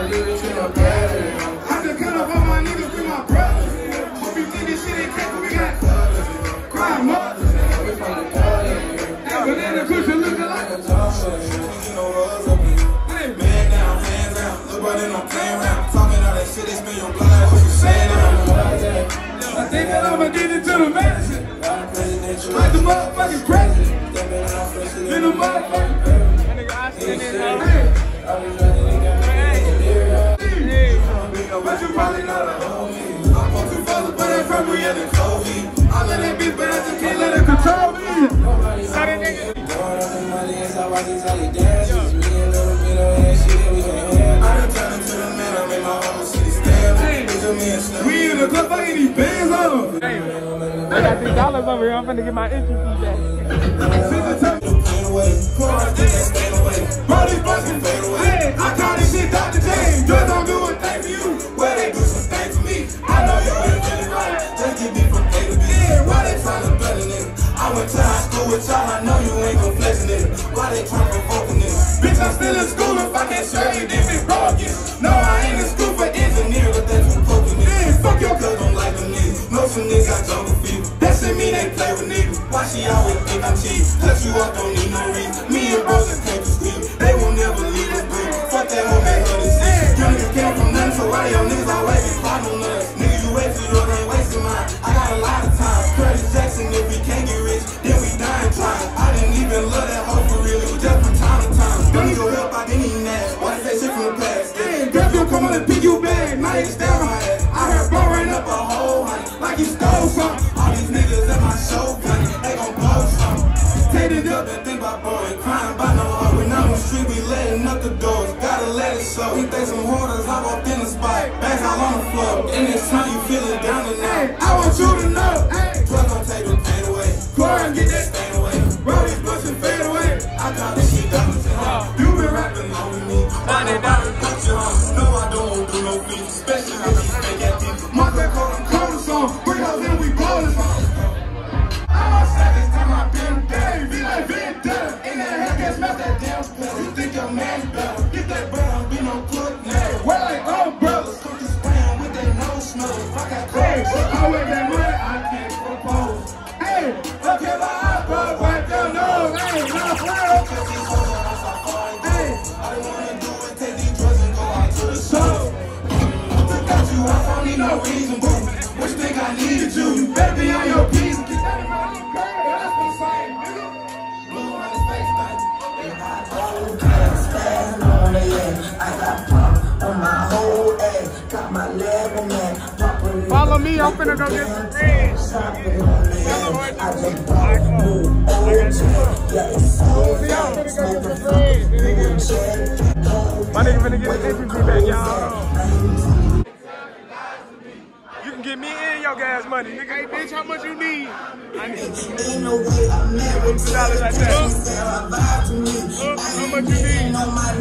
I just cut off all my niggas with my brothers. Hope you think this shit ain't crack, we got crime mothers. Hey, but then the cushion looking like a Man down, hands down, look what they don't play around. Talking all that shit, they spin your blood like what you saying now. I think that I'ma get into the medicine. Like the motherfucking president. Then the motherfucking but you probably know the homie. I'm on too far to put that from me in the COVID. I let that bitch, but I just can't let it control me. How that nigga? We in the club, I get these bands on them. I got $3 over here. I'm finna get my entry fee back. Hey, I call this shit Dr. James. Just don't do a thing for you. Well, they do some things for me. I know you ain't really right. Just get me from A to B. Yeah, why they tryna better nigga? I went to high school with y'all. I know you ain't gon' flex nigga. Why they tryna provoke a nigga? Bitch, I'm still in school. If I can't show you, then it's broken. No, I ain't in school for engineer, but that's too poking nigga. Fuck your cuz don't like them niggas. Know some niggas got jungle fever. That shit mean they play with niggas. Why she always think I'm cheap? Touch you up, don't need no reason. Me and bros just came to sleep. They won't never leave us blue. Fuck that whole man, honey, shit. Young niggas came from nothing, so why y'all niggas always be plotting on us? Nigga, you wait for yours, ain't wasting mine. I got a lot of time. Curtis Jackson, if we can't get rich, then we dying trying. I didn't even love that hoe for real. It was just from time to time. Don't need your help, I didn't even ask. Why they say shit from the past? Damn, girl, you come on and pick you back. Now you stay on my ass. I heard bro ran up a whole hundred, like he stole something. All these niggas at my show, honey, they gon' blow something. Take it up and think about boy, crying by no heart. When I'm on the street, we letting up the doors. Gotta let it show. We think some hoarders, I walked in the spot. Back all on the floor. In this time, you feeling down and out. I want you to know. Plus, don't take the pain away. Chlor and get that stain away. Bro, these bustin' fade away. I got this shit done to home. You been rapping long with me. I did not put you on. No, I don't do no fees. Especially when you fake at people. Monte called them cold song. Bring us in, we blow this song. I'm outside this time I've been dead. Be like been dead. In that Hellcat, smash that damn pedal. You think your man's better? Get that brown, be no good now. We're like umbrellas. Cook this brand with that nose smell. I got clothes. I wear that money, I can't propose. Hey, look at my iPod, wipe your nose. Hey, not real. Hey, I don't wanna do it, take these drugs and go out to the show. Got you off, I don't need no reason, boo. What you think I needed you? You better be on your P's. Get that in my little girl, that's what I'm saying, nigga. Blue on his face, baby. I got pop on my whole ass. Got my level man. Follow me, I'm finna go get some things. I just bought a new old check. Yeah, it's so My nigga finna get his entry fee back, y'all. You can get me and your gas money, nigga. Hey, bitch, how much you need? I need $2 like that. How much you need?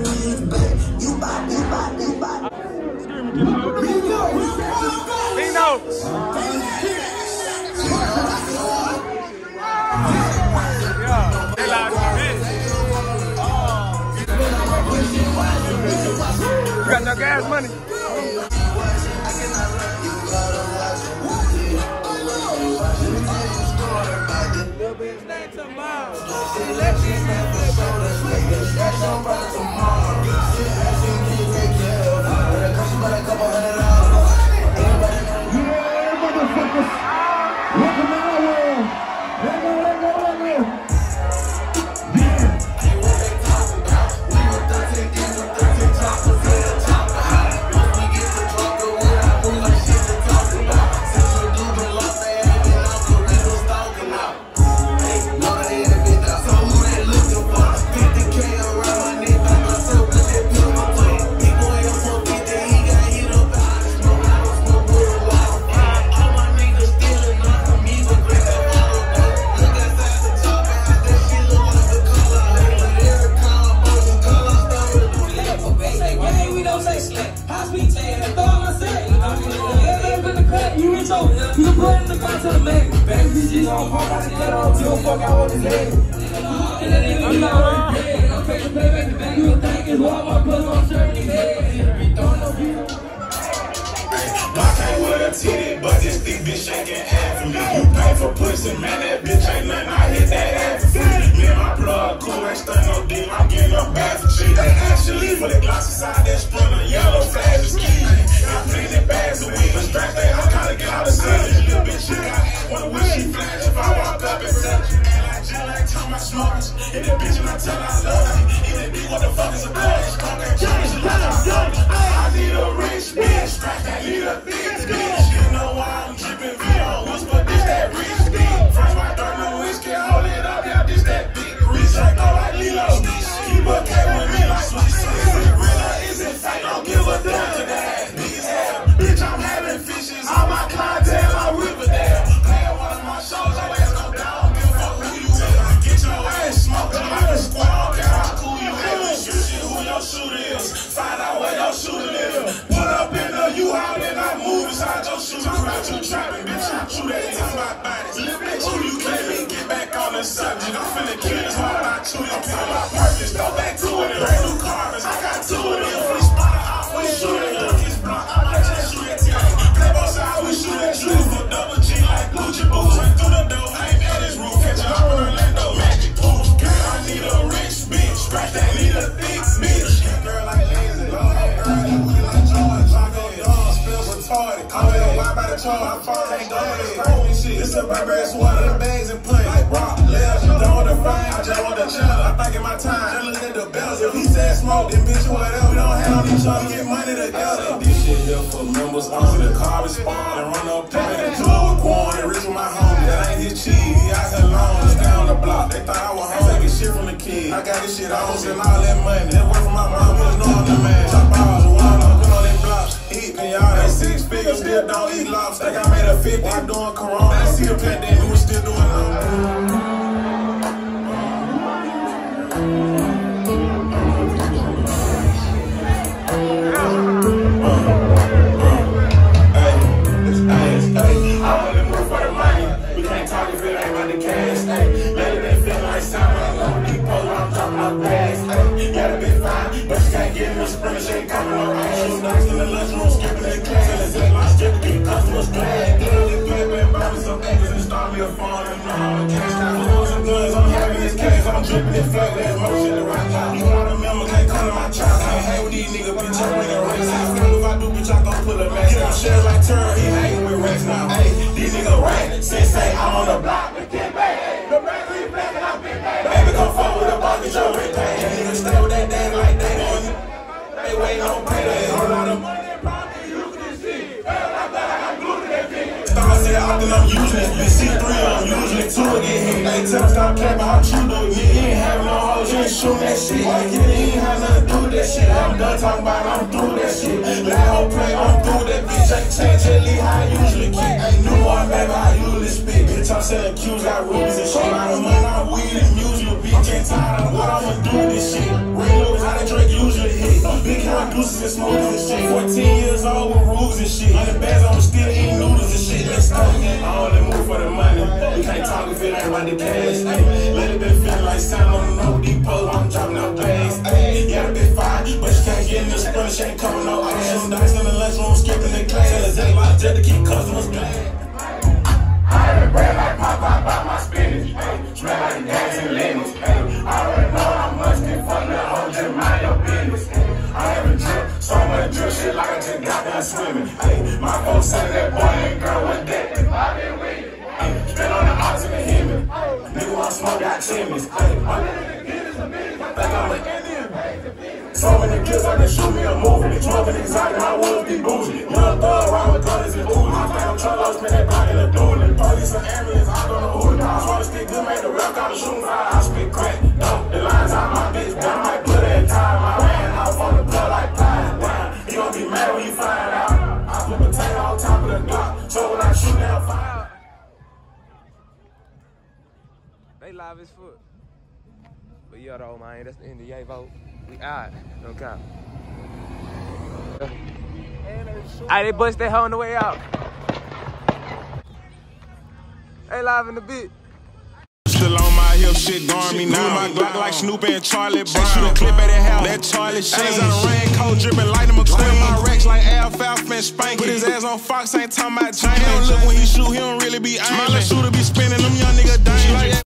Lino. Yeah, they lied to me, bitch. You got your gas money? I'm not bitch shaking half of me. You pay for pussy, man, that bitch ain't nothing. I hit that ass for free. Me and my blood cool, ain't stunning no deal. I'm getting up bad for shit. They actually for the glass inside that sprinter. Yellow flash is key. Got plenty bags of weed. Strap that, I'm kinda get out of sun. This little bitch, she got wanna wish she flash if I walk up and touch. And like Jill, like time my smokers. Hit that bitch and I tell her I love her. Hit that bitch, what the fuck is a clutch? I need a rich bitch. Strap that, need a thick bitch. You know why I'm dripping V.O. Whisper, this that rich bitch. Fresh my dirt, no whiskey, hold it up, yeah, this that big rich. I go like Lilo. Keep a cat with me like Sweet. Is it real or is it fake? Don't give a damn to that. Bitch, I'm having fishes. All my clientele on Riverdale. Playing one of my shows, your ass go down. Give a fuck who you is. Get your ass smoked. I'm like a squad. I don't care how cool you is. Shoot shit who your shooter is. Find out where your shooter is. Put up in the U-Haul and I move inside your shooter. About you trapping, bitch. I chew that in my body. Little bitch, who you claiming? Get back on the subject. I'm finna kill this hard. I chew you. I'm talking about purpose. Go back to it. Brand new carbons. I got two of them. Free spot. I always shoot it. It's block. I might just shoot it. Play both sides. We shoot at you. For double G like Gucci boots. Went through the door. Aim at his roof. Catch it up in Orlando. Magic tools. Girl, I need a rich bitch. Scratch that. Need a thick bitch. Girl like lazy. Love her. Girl that we like Joy. Chocolate dog. Spills retarded. Call it a why by the charge. I'm far ain't going to holy shit. It's a Burberry sweater. The bags and play. Like Brock. Left. Don't want the fame. I just want the chill. I'm thinking my time. Just look at the bells. If he said smoke, then bitch whatever. We don't have each other. Get money together. This shit here for members. On the car respond. And run up playing and do it with Quan. And rich with my homie. That ain't his cheese. He out here long. Just down the block. They thought I was home. Taking shit from the kids. I got this shit on. And all that money. That work from my mom. You know I'm the man. Top hours. One up. Put on them blocks. Eating y'all. They 6 figures. Still don't eat lobster. Think I made a 50. I'm doing Corona. I see the pandemic. We still doing I'm dripping and flat, there's more shit to rock out. You know the member can't come to my child. Can't hang with these niggas, bitch, I'm bringing racks out. If I do, bitch, I gon' put a max out. Shares like turn, he hanging with racks now. Hey, these niggas rat, sensei, I'm on the block. The kid back, the racks we black and I'm big bag. Baby, come forward with a ball, get your rent paid. Niggas stay with that dad like they want. They waiting on payday. Whole lot of money, probably using this shit. Hell, I'm glad I got glued to that bitch. Stars say often I'm using it. Bitch, C3, I'm usually 2 again. They tell them stop capping how you do it. You ain't having no hoes, you ain't shooting that shit. Like, you ain't have nothing to do with that shit. I'm done talking about it, I'm through that shit. Let hoe play, I'm through that bitch. I can change that lead how I usually kick. Ain't new one, baby, how I usually spit. Bitch, I'm selling cues, got rubies and shit. I'm money, I'm weed and music. Bitch, ain't tired of what I'ma do with this shit. Real is how the Drake usually hit. Big hair deuces and smooth and shit. 14 years old with rules and shit. 100 bags, I'm still eating noodles and shit. Let's go. I only move for the money. You can't talk if it ain't about the cash. Let it be feeling like Sam on no depot. I'm dropping out bags. Yeah, the big fire, but you can't get in the sprint. She ain't coming no ass. Dice in the lunchroom, skipping the class. Tell like jet to keep customers glad. I had a brand like Popeye about my spinach. Smell like gas and lemons. I already know how much they fuck that hoe, just mind your business. I haven't dripped so much drip shit like I just got done swimming. My folks said that boy and girl was dead. Spin on the ox and the Hemi. Nigga want smoke, got chimneys. Think I'm an Indian. So many kills I can shoot me a movie. Smoking exotic, my wolves be bougie. Young thug, ride with guns and ooze. I think I'm trying to spin that block in the dually. Police and ambulance, I don't know who the cops. Wanna speak good, make the rap out of shooting fire. I spit crack, dope, the lines out my bitch. Down my blood and time. I ran off on the blood like pine. Damn, you gon' be mad when you find out. I put potato on top of the block. So when I shoot down fire. They live as foot. But yeah, though, man, that's the end of the vote. We out. No count. Hey, they bust that hoe on the way out. They live in the bit. Pistol on my hip, shit guard me now. My Glock like Snoop and Charlie Brown. Shoot a clip at the house, that Charlie Sheen. On the raincoat dripping like them McQueen. My Rex like Alfalfa and Spanky. Put his ass on Fox, ain't talking about James. He don't look when he shoot, he don't really be aiming. My little shooter be spinning them young nigga dang.